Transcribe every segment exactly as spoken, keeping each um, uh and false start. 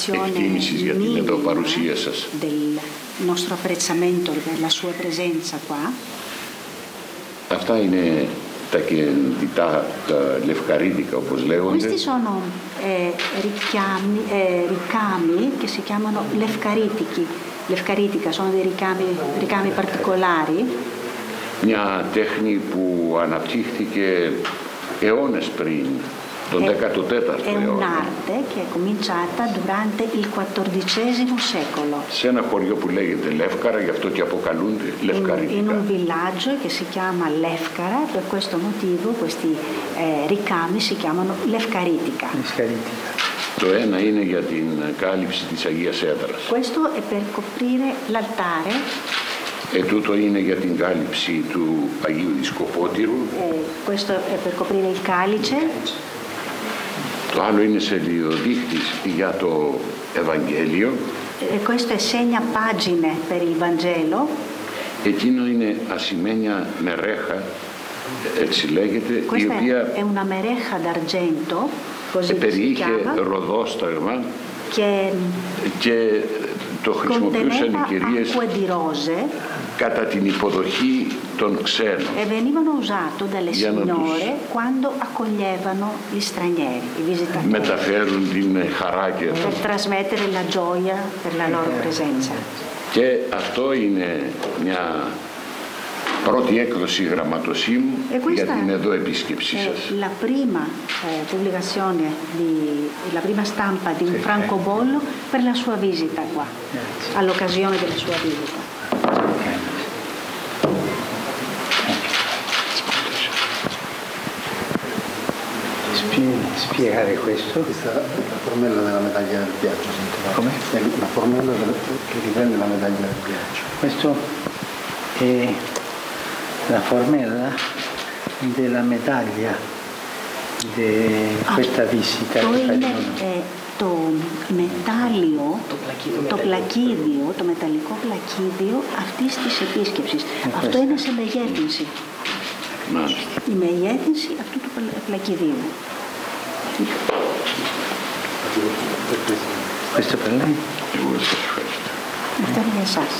εκτίμησης για την εδώ παρουσία σας. Del nostro apprezzamento per la sua presenza qua. Αυτά είναι τα κεντητά, τα λευκαρίτικα όπως λέγονται. Questi sono eh, richiami, eh, ricami che si chiamano lefcaritichi. Lefcaritica sono dei ricami, ricami particolari. Μια τέχνη που αναπτύχθηκε αιώνες πριν, τον δέκατο τέταρτο È αιώνα. un'arte che è cominciata durante il quattordicesimo secolo. Σε ένα χωριό που λέγεται Λεύκαρα, γι' αυτό και αποκαλούνται In, in λευκαρίτικα. un villaggio che si chiama Lefkara, per questo motivo questi eh, ricami si chiamano lefcaritica. Το ένα είναι για την κάλυψη της Αγίας Έδρας. Questo è per coprire l'altare. Ε, τούτο είναι για την κάλυψη του Αγίου Δισκοπότηρου. Eh, questo è per coprire il calice. Το άλλο είναι σελιδοδείχτης για το Ευαγγέλιο. E questo è segna pagine per il Vangelo. Εκείνο είναι ασημένια μερέχα, έτσι λέγεται, η Questa οποία è una mereja d'argento, così si περιείχε chiama, ροδόσταγμα che και το χρησιμοποιούσαν οι conteneva κυρίες acque di rose κατά την υποδοχή των ξένων. e venivano usato dalle Για να signore τους quando accoglievano gli stranieri, i visitatori, μεταφέρουν την χαρά και per trasmettere la gioia per la loro presenza. Και αυτό είναι μια πρώτη έκδοση γραμματοσύμου E για questa την εδώ επίσκεψή σας. è la prima eh, pubblicazione, di, la prima stampa di un francobollo per la sua visita qua, all'occasione della sua visita. Spiegare questo? Questa è la formella della medaglia del viaggio. Come? È la formella del, che riprende la medaglia del viaggio. Questo è la formella della medaglia di questa visita. Το che είναι facciamo. ε, το μετάλλιο, το πλακίδιο, το μεταλλικό πλακίδιο αυτής της επίσκεψης. Αυτό είναι σε μεγέθυνση. Μάλιστα. Η μεγέθυνση αυτού του πλα- πλακιδίου. Questo per lei? Εγώ σας ευχαριστώ. Αυτό είναι για εσάς.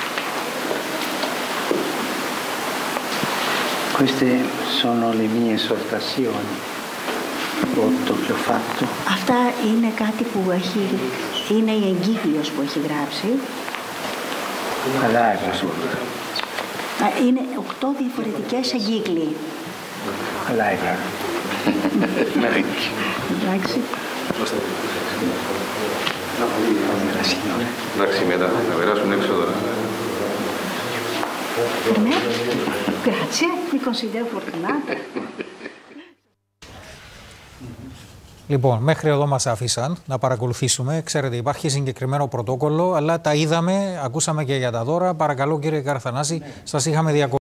Queste sono le mie esortazioni, otto che ho fatto. Αυτά είναι κάτι που έχει, είναι η εγκύκλιος που έχει γράψει. All'aria, Α, Είναι οκτώ διαφορετικές εγκύκλοι. all'aria. Εντάξει. Εντάξει, μετά να περάσουν έξω τώρα. Per me? Grazie, mi considero fortunata. Λοιπόν, μέχρι εδώ μας άφησαν να παρακολουθήσουμε. Ξέρετε, υπάρχει συγκεκριμένο πρωτόκολλο, αλλά τα είδαμε, ακούσαμε και για τα δώρα. Παρακαλώ, κύριε Καραθανάση, σας είχαμε διακόψει.